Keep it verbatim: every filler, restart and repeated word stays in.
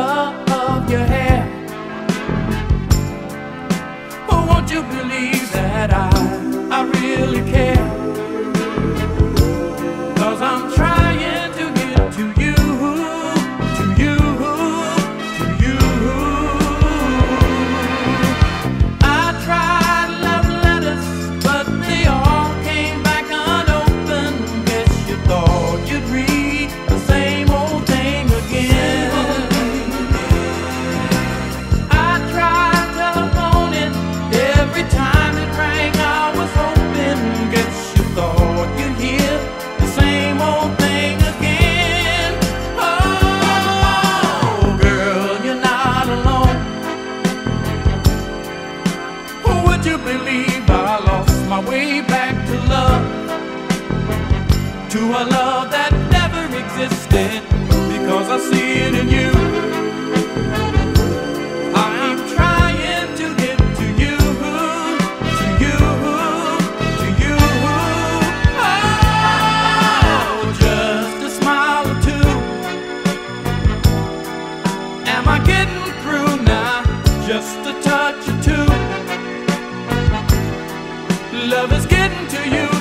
color of your hair. Oh, won't you believe that I, I really care? 'Cause I'm trying to get to you, to you, to you. I tried love letters, but they all came back unopened. Guess you thought you'd read the same old thing again. I tried telephoning, every time it rang I was hoping. Guess you thought you'd hear the same old thing again. Oh, girl, you're not alone. Would you believe I lost my way back to love, to a love that never existed, because I see it in you. I'm trying to get to you, to you, to you. Oh, just a smile or two. Am I getting through now? Just a touch or two. Love is getting to you.